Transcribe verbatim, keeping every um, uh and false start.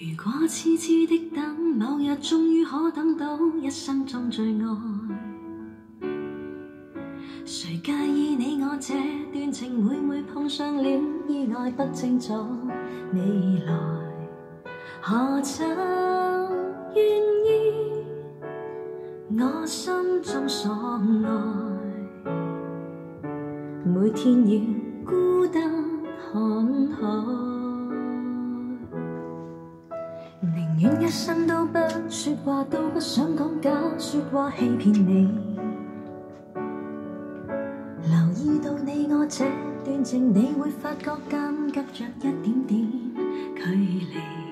如果痴痴的等，某日終於可等到一生中最愛。誰介意你我這段情，每每碰上了意外，不清楚未來，何曾願意我心中所愛，每天要孤單看海。寧願一生都不說話，都不想講假說話欺騙你。留意到你我這段情，你會發覺間隔着一點點距離。